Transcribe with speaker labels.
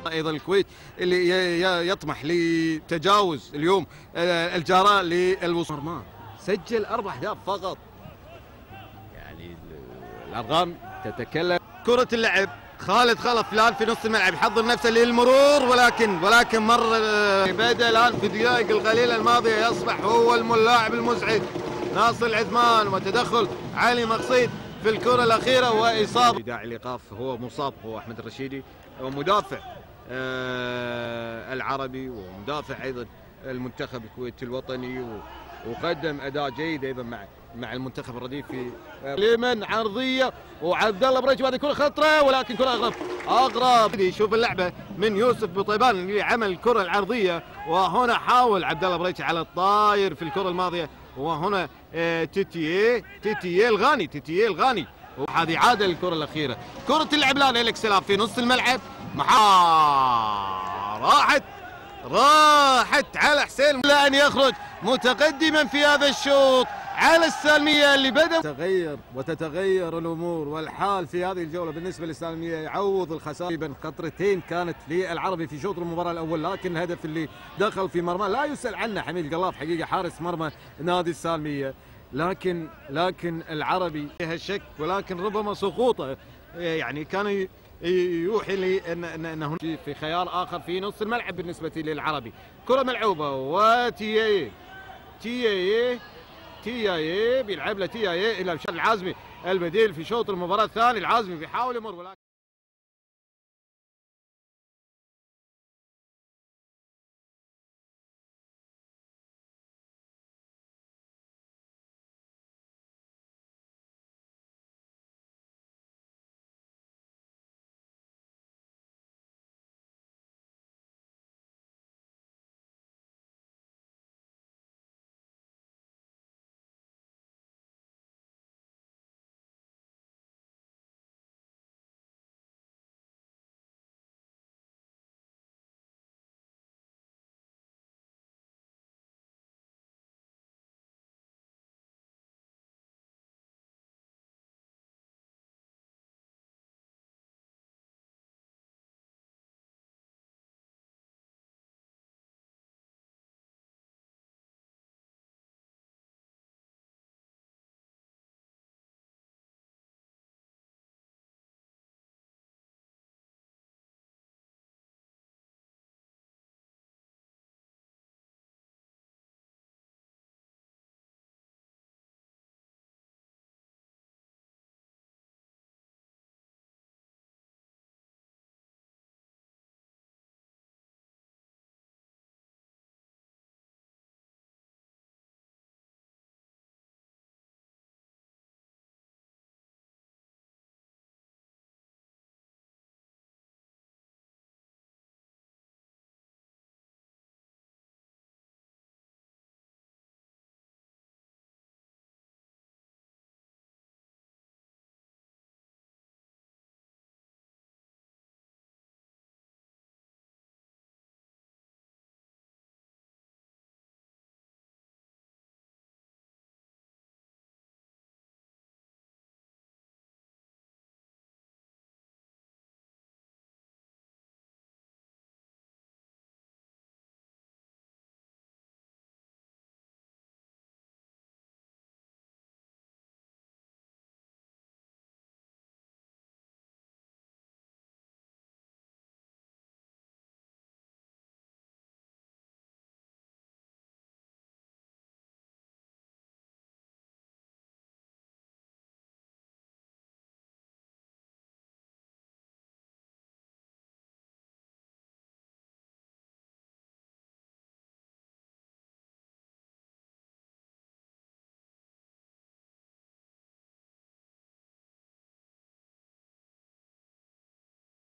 Speaker 1: ايضا الكويت اللي يطمح لتجاوز اليوم الجارة للوصول. سجل 4 أهداف فقط، يعني الارقام تتكلم. كرة اللعب خالد خلف الان في نص الملعب يحضر نفسه للمرور، ولكن مر بدا الان في الدقائق القليله الماضيه يصبح هو اللاعب المزعج ناصر العثمان، وتدخل علي مقصيد في الكرة الأخيرة وإصابة. داعي الإيقاف هو مصاب، هو أحمد الرشيدي، ومدافع العربي ومدافع أيضا المنتخب الكويتي الوطني، وقدم أداء جيد أيضا مع المنتخب الرديف في لمن عرضية، وعبد الله بريج بعد كرة خطرة، ولكن كرة أغرب. يشوف اللعبة من يوسف بطيبان اللي عمل الكرة العرضية، وهنا حاول عبد الله بريج على الطاير في الكرة الماضية، وهنا تيتيه الغاني، وهذه عادة الكرة الأخيرة. كرة اللعب الآن إليك سلاف في نص الملعب، راحت على حسين لأن يخرج متقدما في هذا الشوط على السالمية اللي بدأ وتتغير الأمور والحال في هذه الجولة بالنسبة للسالمية. يعوض الخسارة خطرتين كانت للعربي في شوط المباراة الأول، لكن الهدف اللي دخل في مرمى لا يسأل عنه حميد قلاف حقيقة حارس مرمى نادي السالمية، لكن العربي فيها شك، ولكن ربما سقوطه يعني كان يوحي لي انه في خيار اخر في نص الملعب بالنسبه للعربي. كره ملعوبه وتيايه بيلعب له تيايه الى العازمي البديل في شوط المباراه الثاني. العازمي بيحاول يمر، ولكن